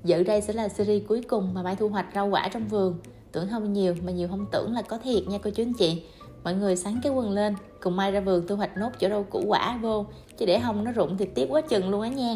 Dự đây sẽ là series cuối cùng mà Mai thu hoạch rau quả trong vườn. Tưởng không nhiều mà nhiều không tưởng là có thiệt nha cô chú anh chị. Mọi người sắn cái quần lên, cùng Mai ra vườn thu hoạch nốt chỗ rau củ quả vô, chứ để không nó rụng thì tiếc quá chừng luôn á nha.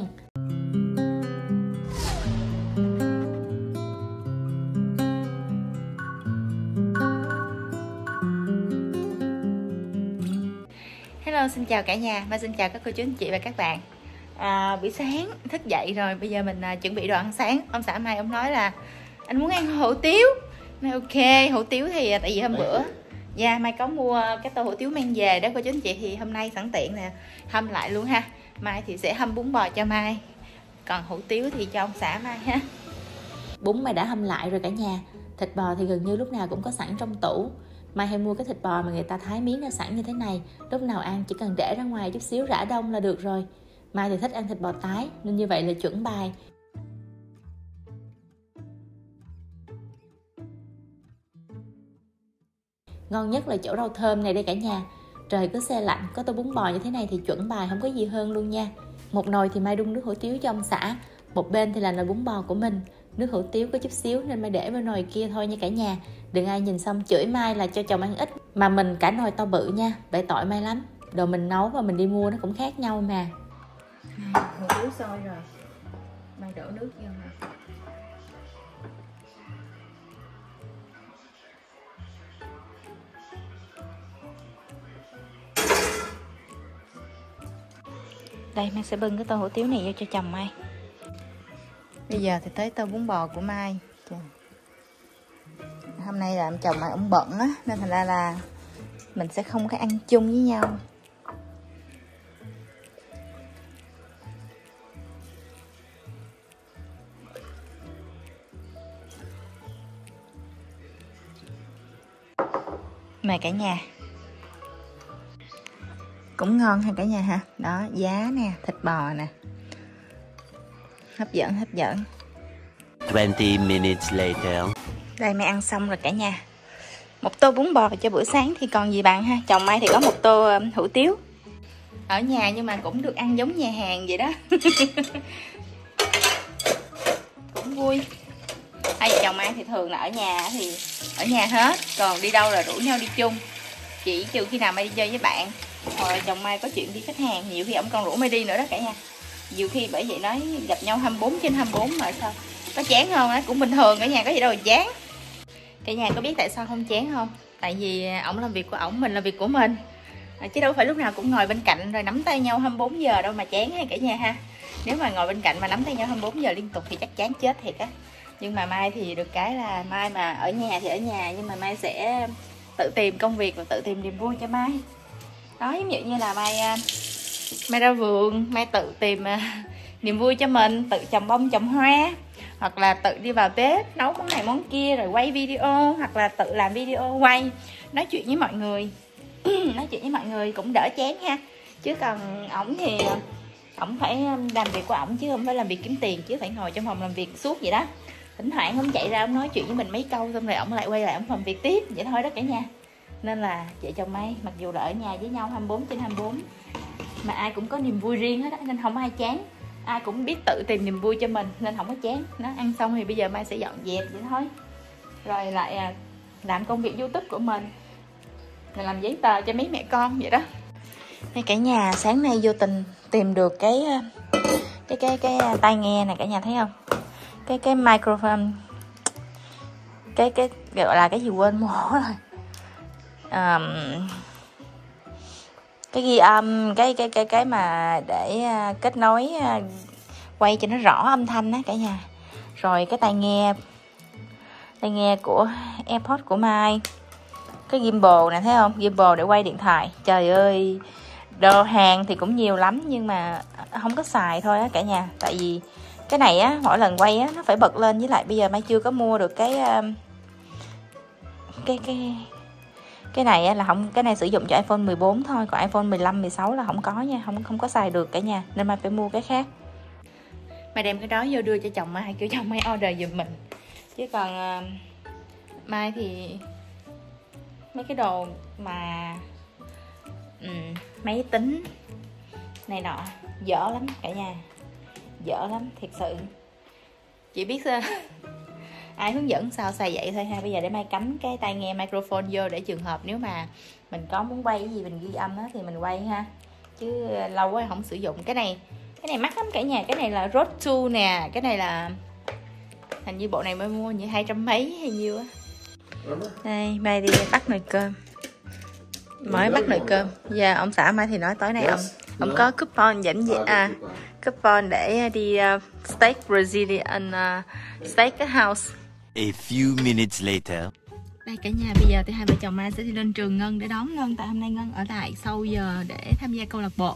Hello, xin chào cả nhà, Mai xin chào các cô chú anh chị và các bạn. Buổi sáng thức dậy rồi, bây giờ mình chuẩn bị đồ ăn sáng. Ông xã Mai ông nói là anh muốn ăn hủ tiếu. Mai ok, hủ tiếu thì tại vì hôm bữa Mai có mua cái tô hủ tiếu mang về đó cô chú anh chị, thì hôm nay sẵn tiện nè hâm lại luôn ha. Mai thì sẽ hâm bún bò cho Mai, còn hủ tiếu thì cho ông xã Mai ha. Bún Mai đã hâm lại rồi cả nhà. Thịt bò thì gần như lúc nào cũng có sẵn trong tủ. Mai hay mua cái thịt bò mà người ta thái miếng ra sẵn như thế này, lúc nào ăn chỉ cần để ra ngoài chút xíu rã đông là được rồi. Mai thì thích ăn thịt bò tái nên như vậy là chuẩn bài. Ngon nhất là chỗ rau thơm này đây cả nhà. Trời cứ se lạnh, có tô bún bò như thế này thì chuẩn bài, không có gì hơn luôn nha. Một nồi thì Mai đun nước hủ tiếu cho ông xã, một bên thì là nồi bún bò của mình. Nước hủ tiếu có chút xíu nên Mai để vào nồi kia thôi nha cả nhà. Đừng ai nhìn xong chửi Mai là cho chồng ăn ít, mà mình cả nồi to bự nha, bậy tội Mai lắm. Đồ mình nấu và mình đi mua nó cũng khác nhau mà. Hủ tiếu sôi rồi, Mai đổ nước vô nè. Đây, Mai sẽ bưng cái tô hủ tiếu này vô cho chồng Mai. Bây giờ thì tới tô bún bò của Mai. Hôm nay là chồng Mai ông bận á, nên thành ra là mình sẽ không có ăn chung với nhau. Mời cả nhà. Cũng ngon ha cả nhà ha. Đó, giá nè, thịt bò nè. Hấp dẫn, hấp dẫn. 20 minutes later. Đây, Mai ăn xong rồi cả nhà. Một tô bún bò cho bữa sáng thì còn gì bằng ha. Chồng Mai thì có một tô hủ tiếu. Ở nhà nhưng mà cũng được ăn giống nhà hàng vậy đó. Cũng vui. Hai vợ chồng Mai thì thường là ở nhà thì ở nhà hết, còn đi đâu là rủ nhau đi chung. Chỉ trừ khi nào Mai đi chơi với bạn, rồi chồng Mai có chuyện đi khách hàng, nhiều khi ông còn rủ Mai đi nữa đó cả nhà. Nhiều khi bởi vậy nói gặp nhau 24/24 mà sao có chán không á, cũng bình thường cả nhà, có gì đâu mà chán. Cả nhà có biết tại sao không chán không? Tại vì ổng làm việc của ổng, mình làm việc của mình, chứ đâu phải lúc nào cũng ngồi bên cạnh rồi nắm tay nhau 24 giờ đâu mà chán ha cả nhà ha. Nếu mà ngồi bên cạnh mà nắm tay nhau 24 giờ liên tục thì chắc chán chết thiệt á. Nhưng mà Mai thì được cái là Mai mà ở nhà thì ở nhà, nhưng mà Mai sẽ tự tìm công việc và tự tìm niềm vui cho Mai. Đó, giống như là Mai ra vườn, Mai tự tìm niềm vui cho mình, tự trồng bông trồng hoa, hoặc là tự đi vào bếp nấu món này món kia rồi quay video, hoặc là tự làm video quay, nói chuyện với mọi người. Nói chuyện với mọi người cũng đỡ chán ha. Chứ còn ổng thì ổng phải làm việc của ổng chứ không phải làm việc kiếm tiền, chứ phải ngồi trong phòng làm việc suốt vậy đó. Thỉnh thoảng ổng chạy ra ổng nói chuyện với mình mấy câu xong rồi ổng lại quay lại ổng làm việc tiếp vậy thôi đó cả nhà. Nên là vợ chồng Mai mặc dù là ở nhà với nhau 24/24 mà ai cũng có niềm vui riêng hết đó, nên không ai chán. Ai cũng biết tự tìm niềm vui cho mình nên không có chán. Nó ăn xong thì bây giờ Mai sẽ dọn dẹp vậy thôi, rồi lại làm công việc YouTube của mình làm giấy tờ cho mấy mẹ con vậy đó. Đây cả nhà, sáng nay vô tình tìm được cái tai nghe này cả nhà thấy không? Cái microphone, cái gọi là cái gì quên mỏ rồi. Cái ghi âm, cái mà để kết nối quay cho nó rõ âm thanh á cả nhà. Rồi cái tai nghe của AirPods của Mai. Cái gimbal này thấy không? Gimbal để quay điện thoại. Trời ơi, đồ hàng thì cũng nhiều lắm nhưng mà không có xài thôi á cả nhà. Tại vì cái này á, mỗi lần quay á nó phải bật lên, với lại bây giờ Mai chưa có mua được cái này á, là không, cái này sử dụng cho iPhone 14 thôi, còn iPhone 15, 16 là không có nha, không có xài được cả nhà, nên Mai phải mua cái khác. Mai đem cái đó vô đưa cho chồng Mai, kêu chồng Mai order giùm mình. Chứ còn Mai thì mấy cái đồ mà máy tính này nọ dở lắm cả nhà, dở lắm thiệt sự. Chỉ biết ai hướng dẫn sao xài vậy thôi ha. Bây giờ để Mai cắm cái tai nghe microphone vô để trường hợp nếu mà mình có muốn quay cái gì mình ghi âm đó thì mình quay ha, chứ lâu quá không sử dụng. Cái này mắc lắm cả nhà. Cái này là Rode 2 nè. Cái này là hình như bộ này mới mua như 200 mấy hay nhiêu á. Đây Mai đi bắt nồi cơm, mới bắt nồi cơm. Giờ ông xã Mai thì nói tối nay ông có coupon coupon để đi steak Brazilian steak house. A few minutes later. Đây cả nhà, bây giờ thì hai vợ chồng Mai sẽ đi lên trường Ngân để đón Ngân, tại hôm nay Ngân ở lại sau giờ để tham gia câu lạc bộ.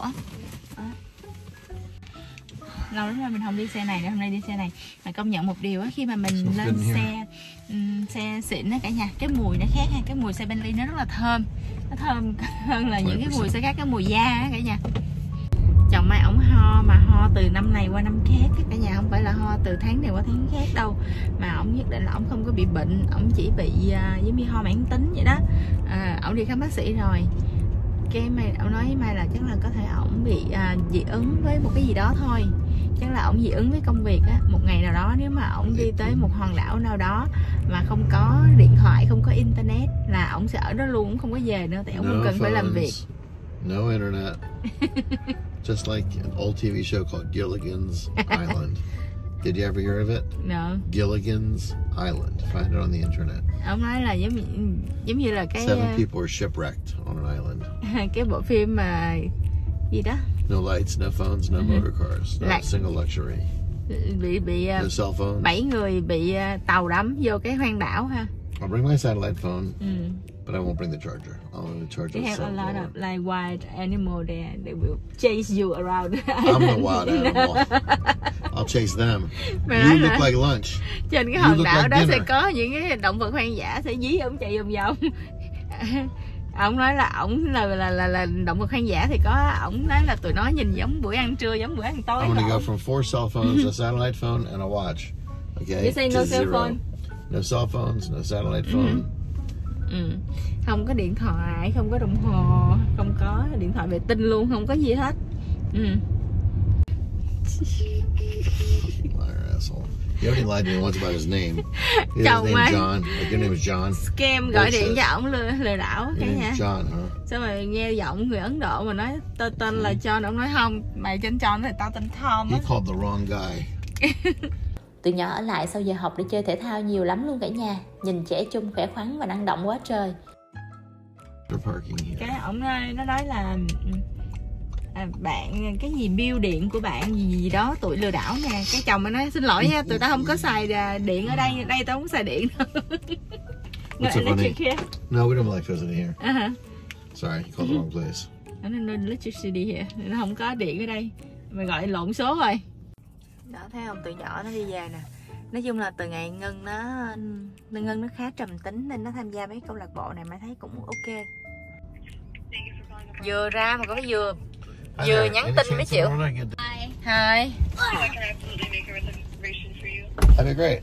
Lâu lắm rồi mình không đi xe này nữa, hôm nay đi xe này. Mà công nhận một điều á, khi mà mình lên xe xịn đó cả nhà, cái mùi nó khác ha. Cái mùi xe Bentley nó rất là thơm, nó thơm hơn là những cái mùi xe khác, cái mùi da á cả nhà. Chồng Mai ổng ho, mà ho từ năm này qua năm khác cả nhà, không phải là ho từ tháng này qua tháng khác đâu, mà ổng nhất định là ổng không có bị bệnh, ổng chỉ bị giống như ho mãn tính vậy đó. Ổng đi khám bác sĩ rồi, cái ổng nói với Mai là chắc là có thể ổng bị dị ứng với một cái gì đó thôi. Chắc là ổng dị ứng với công việc á. Một ngày nào đó nếu mà ổng đi tới một hòn đảo nào đó mà không có điện thoại, không có internet là ổng sẽ ở đó luôn, ổng không có về nữa, tại ổng không cần phải làm việc. No internet. Just like an old TV show called Gilligan's Island. Did you ever hear of it? No. Gilligan's Island. Find it on the internet. Ông nói là giống như là cái 7 people were shipwrecked on an island. Cái bộ phim mà gì đó. No lights, no phones, no motor cars, not a single luxury. Bị no cell phones. 7 người bị tàu đắm vô cái hoang đảo ha. I'll bring my satellite phone. But I won't bring the charger. I'll only charge They the have cell a lot phone. of like wild animal there. They will chase you around. I'm the wild animal. I'll chase them. You look like lunch. Trên cái hòn đảo đó sẽ có những cái động vật hoang dã sẽ dí ông chạy vòng vòng. Ông nói là ổng là động vật hoang dã thì có, ổng nói là tụi nó nhìn giống bữa ăn trưa, giống bữa ăn tối. I'm gonna go from 4 cell phones, a satellite phone, and a watch. Okay. You say no cell phone. No cell phones, no satellite phone. Không có điện thoại, không có đồng hồ, không có điện thoại vệ tinh luôn, không có gì hết. Liar asshole. He already lied to me once about his name. His name John. Like your name is John. Scam gọi điện cho ổng lừa đảo cái hả? John, huh? Sao mà nghe giọng người Ấn Độ mà nói tên là John, ổng nói không, mày tên John thì tao tên Tom á. He called the wrong guy. Tụi nhỏ ở lại sau giờ học để chơi thể thao nhiều lắm luôn cả nhà. Nhìn trẻ trung, khỏe khoắn và năng động quá trời. Cái ổng nó nói là bạn cái gì bill điện của bạn gì đó tụi lừa đảo nè. Cái chồng mới nói xin lỗi nha, tụi tao không có xài điện ở đây tao không xài điện đâu. What's so funny? No, we don't have electricity here. Sorry, you called the wrong place. No electricity here. Nó không có điện ở đây. Mày gọi lộn số rồi. Đó, thấy không, tụi nhỏ nó đi về nè. Nói chung là từ ngày Ngân nó khá trầm tính nên nó tham gia mấy câu lạc bộ này mà thấy cũng ok. Vừa ra mà có cái vừa nhắn tin mới chịu. Hi. That'd be great.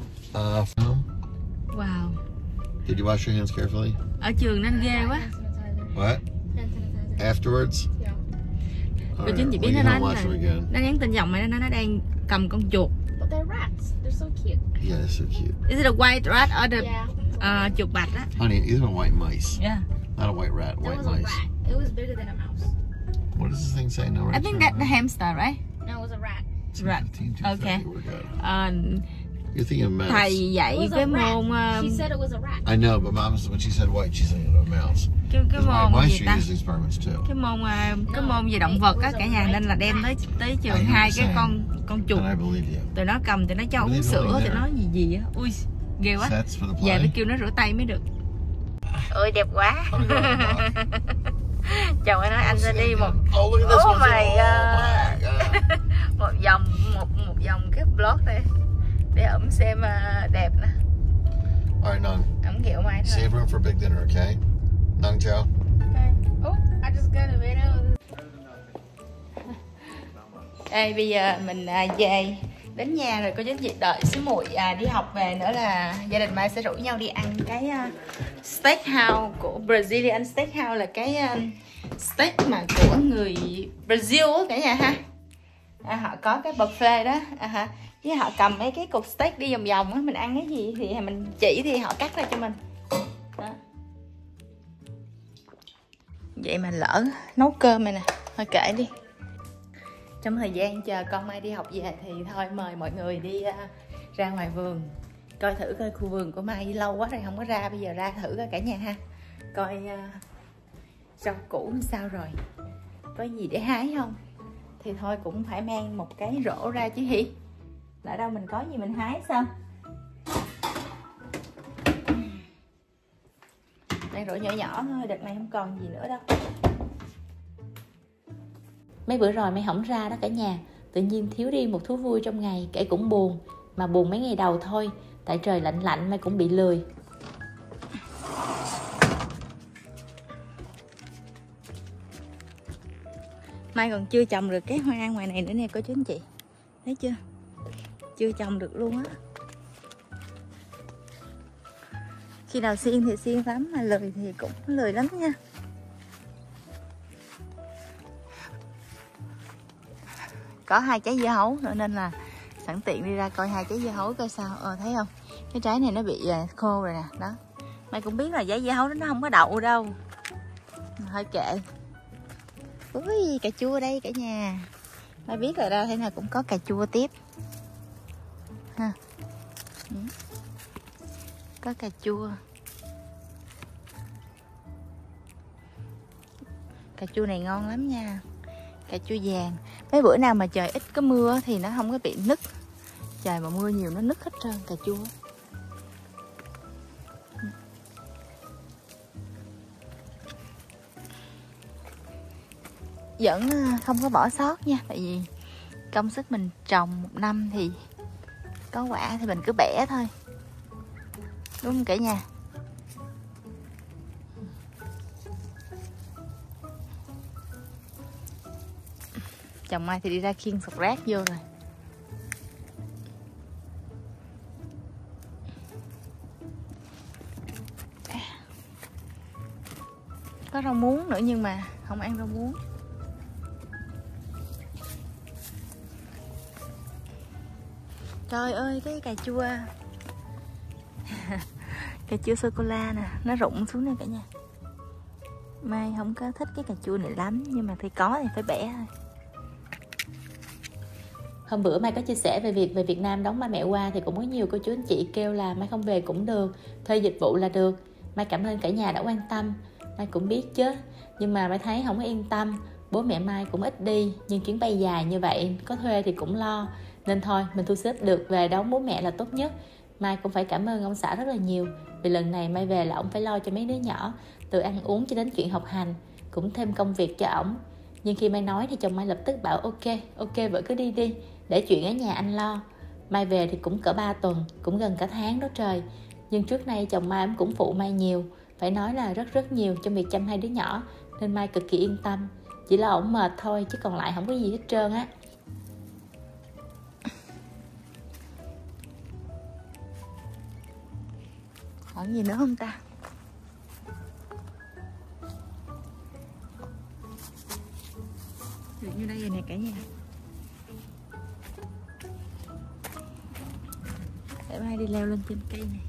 Wow. Did you wash your hands carefully? Ở trường nên ghê quá. What? Afterwards? Cô Chính chị biết nó nói là nó nhắn tin dòng mà nó đang cầm con chuột. But they're rats. They're so cute. Yeah, they're so cute. Is it a white rat or the chuột bạch á? Honey, these are white mice. Yeah. Not a white rat, white mice. That was a rat. It was bigger than a mouse. What does this thing say? No rats. I think that's the hamster, right? No, it was a rat. Rat. Okay. We're good. You're thinking of mouse. Thầy dạy cái môn. She said it was a rat. I know, but Mom, when she said white, she's thinking of a mouse. Cái môn gì ta? Use experiments too. Cái môn về động vật á cả nhà, nên là đem tới trường hai cái con chuột. Tụi nó cầm, tụi nó cho uống sữa, tụi nó gì á. Ui, ghê quá. Về phải kêu nó rửa tay mới được. Ôi đẹp quá. Chồng ấy nói anh ra đi một một vòng cái blog đây để ẩm xem đẹp nè. Alright, Nung. Ẩm kiểu mai thôi. Save room for big dinner, okay? Nung Chow. Okay. Oh, I just got a video. Đây bây giờ mình về đến nhà rồi, cô chú chị đợi xíu muội đi học về nữa là gia đình Mai sẽ rủ nhau đi ăn cái steak house của Brazilian steak house, là cái steak mà của người Brazil á cả nhà ha. Họ có cái buffet đó. với họ cầm mấy cái cục steak đi vòng vòng á, mình ăn cái gì thì mình chỉ thì họ cắt ra cho mình đó. Vậy mà lỡ nấu cơm này nè, thôi kệ đi. Trong thời gian chờ con Mai đi học về thì thôi mời mọi người đi ra ngoài vườn coi thử coi khu vườn của Mai lâu quá rồi không có ra, bây giờ ra thử coi cả nhà ha, coi rau củ sao rồi, có gì để hái không. Thì thôi cũng phải mang một cái rổ ra chứ hỉ, lỡ đâu mình có gì mình hái sao. Đây rổ nhỏ nhỏ thôi, đợt này không còn gì nữa đâu. Mấy bữa rồi Mai không ra đó cả nhà, tự nhiên thiếu đi một thú vui trong ngày, kể cũng buồn. Mà buồn mấy ngày đầu thôi, tại trời lạnh lạnh Mai cũng bị lười. Mai còn chưa trồng được cái hoa ngoài này nữa nè cô chú anh chị, thấy chưa, chưa trồng được luôn á. Khi nào xiên thì xiên lắm, mà lười thì cũng lười lắm nha. Có 2 trái dưa hấu nữa nên là sẵn tiện đi ra coi 2 trái dưa hấu coi sao. Thấy không, cái trái này nó bị khô rồi nè đó. Mai cũng biết là trái dưa hấu đó nó không có đậu đâu, thôi kệ. Ui, cà chua đây cả nhà. Mai biết rồi đâu, thế nào cũng có cà chua tiếp ha. Có cà chua. Cà chua này ngon lắm nha, cà chua vàng. Mấy bữa nào mà trời ít có mưa thì nó không có bị nứt, trời mà mưa nhiều nó nứt hết trơn cà chua. Vẫn không có bỏ sót nha, tại vì công sức mình trồng 1 năm thì có quả thì mình cứ bẻ thôi, đúng không cả nhà? Chồng Mai thì đi ra khiêng sọt rác vô rồi. Có rau muống nữa nhưng mà không ăn rau muống. Trời ơi cái cà chua cà chua sô cô la nè, nó rụng xuống nè cả nhà. Mai không có thích cái cà chua này lắm, nhưng mà thì có thì phải bẻ thôi. Hôm bữa Mai có chia sẻ về việc về Việt Nam đón ba mẹ qua thì cũng có nhiều cô chú anh chị kêu là Mai không về cũng được, thuê dịch vụ là được. Mai cảm ơn cả nhà đã quan tâm. Mai cũng biết chứ, nhưng mà Mai thấy không có yên tâm. Bố mẹ Mai cũng ít đi, nhưng chuyến bay dài như vậy có thuê thì cũng lo. Nên thôi mình thu xếp được về đón bố mẹ là tốt nhất. Mai cũng phải cảm ơn ông xã rất là nhiều, vì lần này Mai về là ông phải lo cho mấy đứa nhỏ, từ ăn uống cho đến chuyện học hành, cũng thêm công việc cho ổng. Nhưng khi Mai nói thì chồng Mai lập tức bảo ok vợ cứ đi đi, để chuyện ở nhà anh lo. Mai về thì cũng cỡ 3 tuần, cũng gần cả tháng đó trời. Nhưng trước nay chồng Mai cũng phụ Mai nhiều, phải nói là rất nhiều trong việc chăm 2 đứa nhỏ, nên Mai cực kỳ yên tâm. Chỉ là ổng mệt thôi chứ còn lại không có gì hết trơn á. Còn gì nữa không ta? Được như đây rồi nè cả nhà. Để Mai đi leo lên trên cây này,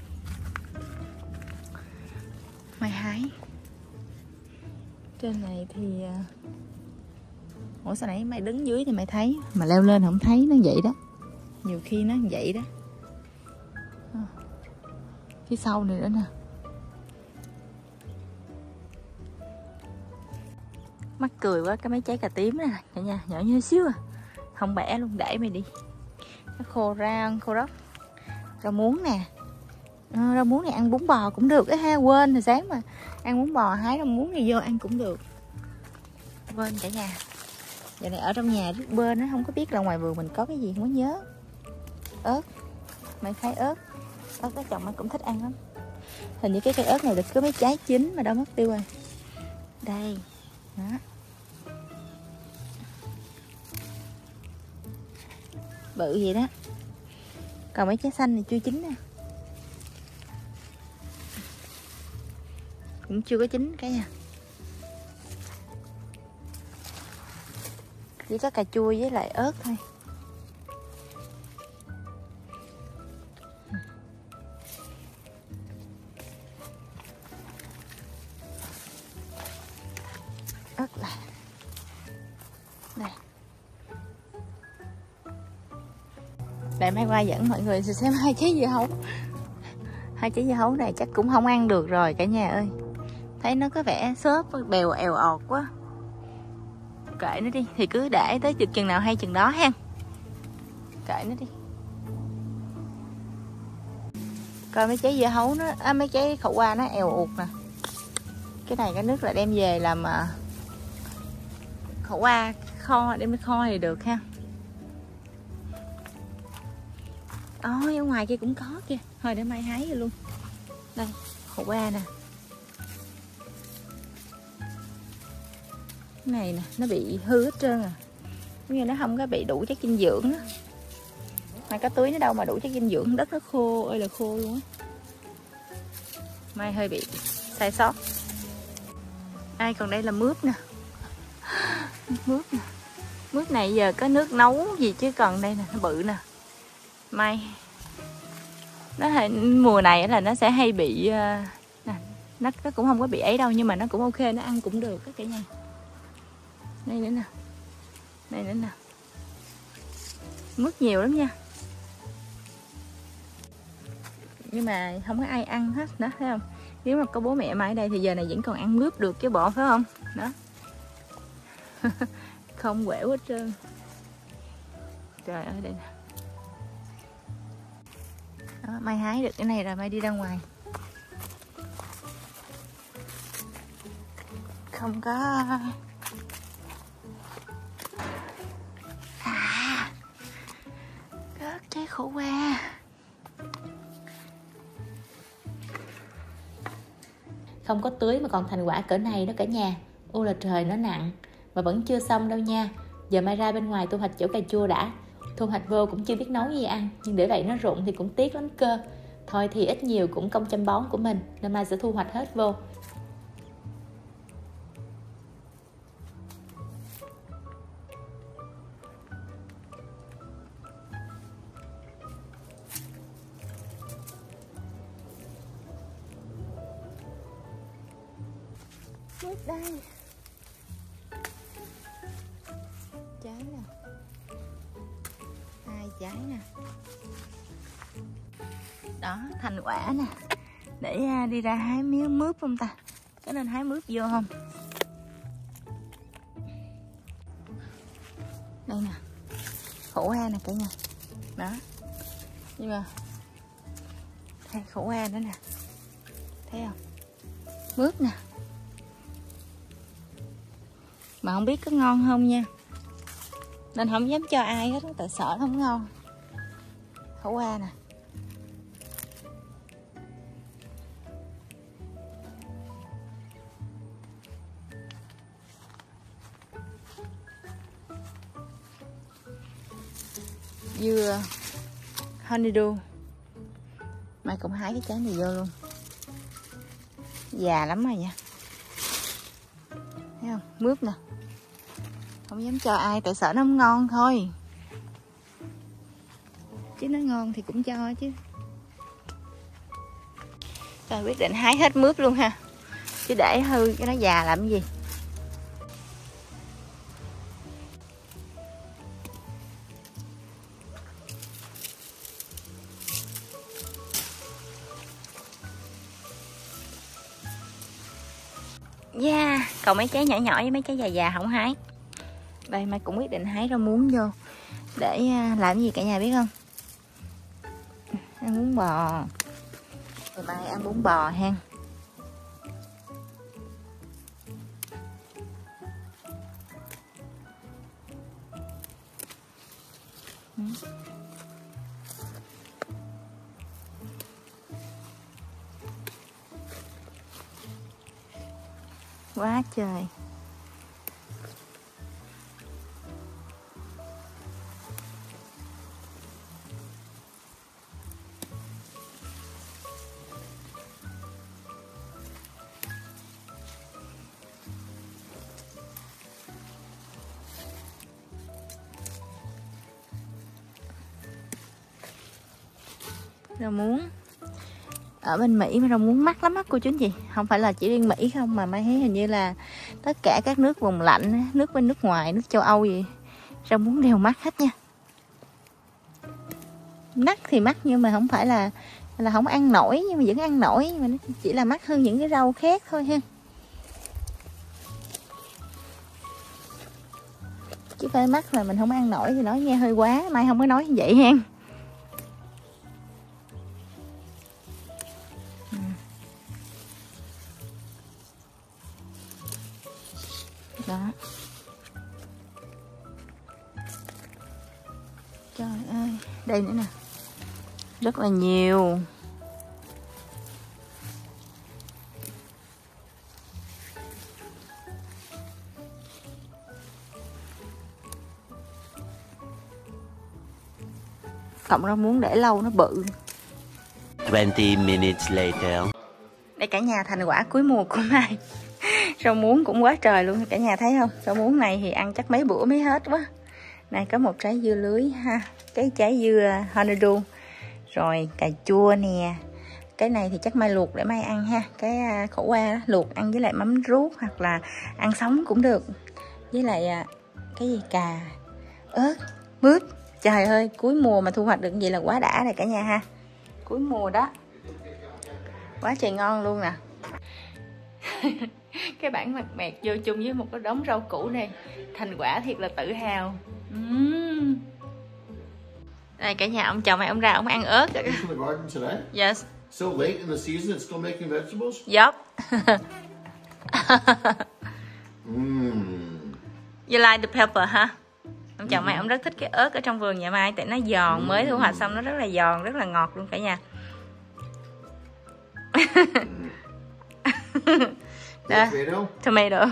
Mai hái. Trên này thì ủa sao nãy Mai đứng dưới thì Mai thấy, mà leo lên không thấy, nó vậy đó. Nhiều khi nó vậy đó. Phía sau này nữa nè. Mắc cười quá, cái mấy trái cà tím nè cả nhà, nhỏ như xíu à. Không bẻ luôn, để mày đi. Nó khô ra, khô róc. Rau muống nè. Rau muống này ăn bún bò cũng được á ha, quên hồi sáng mà ăn bún bò hái rau muống này vô ăn cũng được. Quên cả nhà. Giờ này ở trong nhà rất bên nó không có biết là ngoài vườn mình có cái gì, không có nhớ. Ớt. Mày thấy ớt. Ớt đó chồng nó cũng thích ăn lắm. Hình như cái cây ớt này được có mấy trái chín mà đâu mất tiêu rồi. Đây. Đó. Bự vậy đó. Còn mấy trái xanh này chưa chín nè. Cũng chưa có chín cái nha. Chỉ có cà chua với lại ớt thôi. rất là đây. Để Mai qua dẫn mọi người xem 2 trái dưa hấu. 2 trái dưa hấu này chắc cũng không ăn được rồi cả nhà ơi. Thấy nó có vẻ xốp bèo èo ọt quá. Kệ nó đi, thì cứ để tới chừng nào hay chừng đó ha. Kệ nó đi. Coi mấy trái dưa hấu nó, mấy trái khẩu qua nó èo uột nè. Cái này cái nước là đem về làm khẩu qua kho, đem đi kho thì được ha. Ở ngoài kia cũng có kìa. Thôi để Mai hái rồi luôn. Đây, khổ qua nè. Cái này nè, nó bị hư hết trơn à. Giống như nó không có bị đủ chất dinh dưỡng á. Mai có tưới nó đâu mà đủ chất dinh dưỡng, đất nó khô ơi là khô luôn á. Mai hơi bị sai sót. Còn đây là mướp nè. Mướp nè. Mướp này giờ có nước nấu gì chứ còn đây nè, nó bự nè. Mai nó mùa này là nó sẽ hay bị nó cũng không có bị ấy đâu, nhưng mà nó cũng ok, nó ăn cũng được các cả nhà. Đây nữa nè, đây nữa nè, mướp nhiều lắm nha, nhưng mà không có ai ăn hết nữa, thấy không? Nếu mà có bố mẹ Mai ở đây thì giờ này vẫn còn ăn mướp được chứ bộ, phải không? Đó. Không quẻo hết trơn. Trời ơi, đây nè. Đó, Mai hái được cái này rồi Mai đi ra ngoài. Không có rớt trái khổ qua. Không có tưới mà còn thành quả cỡ này đó cả nhà. Ô là trời nó nặng. Mà vẫn chưa xong đâu nha. Giờ Mai ra bên ngoài thu hoạch chỗ cà chua đã. Thu hoạch vô cũng chưa biết nấu gì ăn, nhưng để vậy nó rụng thì cũng tiếc lắm cơ. Thôi thì ít nhiều cũng công chăm bón của mình, nên Mai sẽ thu hoạch hết vô. Mướp đây. Trái nè. 2 trái nè. Đó, thành quả nè. Để đi ra hái miếng mướp không ta? Có nên hái mướp vô không? Đây nè. Khổ qua nè cả nhà. Đó. Nhưng mà đây khổ qua nữa nè. Thấy không? Mướp nè. Mà không biết có ngon không nha. Nên không dám cho ai hết, tại sợ không ngon. Khổ qua nè. Dưa honeydew. Mai cũng hái cái trái này vô luôn. Già lắm rồi nha. Thấy không? Mướp nè. Không dám cho ai tại sợ nó không ngon thôi. Chứ nó ngon thì cũng cho chứ. Rồi quyết định hái hết mướp luôn ha. Chứ để hư cái nó già làm cái gì. Yeah, còn mấy trái nhỏ nhỏ với mấy trái già già không hái. Đây Mai cũng quyết định hái rau muống vô. Để làm gì cả nhà biết không? Ăn bún bò. Rồi Mai ăn bún bò ha. Quá trời. Rau muống ở bên Mỹ mà rau muống mắc lắm á cô chú anh chị. Không phải là chỉ riêng Mỹ không, mà Mai thấy hình như là Tất cả các nước vùng lạnh, nước bên nước ngoài, nước châu Âu gì, rau muống đều mắc hết nha. Mắc thì mắc nhưng mà không phải là không ăn nổi, nhưng mà vẫn ăn nổi, mà nó chỉ là mắc hơn những cái rau khác thôi ha. Chứ phải mắc là mình không ăn nổi thì nói nghe hơi quá, Mai không có nói như vậy hen. Đó. Trời ơi, đây nữa nè. Rất là nhiều. Cộng rau muống để lâu nó bự. 20 minutes later. Đây cả nhà, thành quả cuối mùa của Mai. Rau muống cũng quá trời luôn, cả nhà thấy không? Rau muống này thì ăn chắc mấy bữa mới hết quá. Này có một trái dưa lưới ha, cái trái dưa honeydew, rồi cà chua nè. Cái này thì chắc Mai luộc để Mai ăn ha. Cái khổ qua đó, luộc ăn với lại mắm ruốc hoặc là ăn sống cũng được. Với lại cái gì cà, ớt, mướp. Trời ơi, cuối mùa mà thu hoạch được gì là quá đã rồi cả nhà ha. Cuối mùa đó. Quá trời ngon luôn nè. Cái bản mặt mẹt vô chung với một cái đống rau củ này, thành quả thiệt là tự hào. Đây cả nhà, ông chồng này ông ra ông ăn ớt. Are you from the garden today? Yes. So late in the season, it's still making vegetables? Yup. You like the pepper ha? Ông chồng Mai ông rất thích cái ớt ở trong vườn nhà Mai, tại nó giòn, mới thu hoạch xong nó rất là giòn, rất là ngọt luôn cả nhà. Đó, tomato.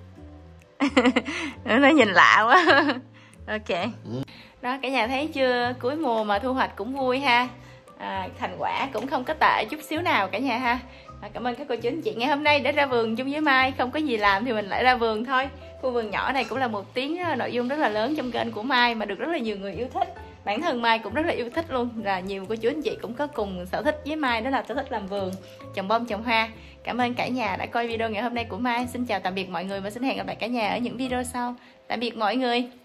Nó nhìn lạ quá. Ok. Đó cả nhà thấy chưa, cuối mùa mà thu hoạch cũng vui ha. Thành quả cũng không có tệ chút xíu nào cả nhà ha. Cảm ơn các cô chú anh chị ngày hôm nay đã ra vườn chung với Mai. Không có gì làm thì mình lại ra vườn thôi. Khu vườn nhỏ này cũng là một tiếng nội dung rất là lớn trong kênh của Mai mà được rất là nhiều người yêu thích. Bản thân Mai cũng rất là yêu thích luôn. Và nhiều cô chú anh chị cũng có cùng sở thích với Mai, đó là sở thích làm vườn, trồng bông, trồng hoa. Cảm ơn cả nhà đã coi video ngày hôm nay của Mai. Xin chào tạm biệt mọi người và xin hẹn gặp lại cả nhà ở những video sau. Tạm biệt mọi người.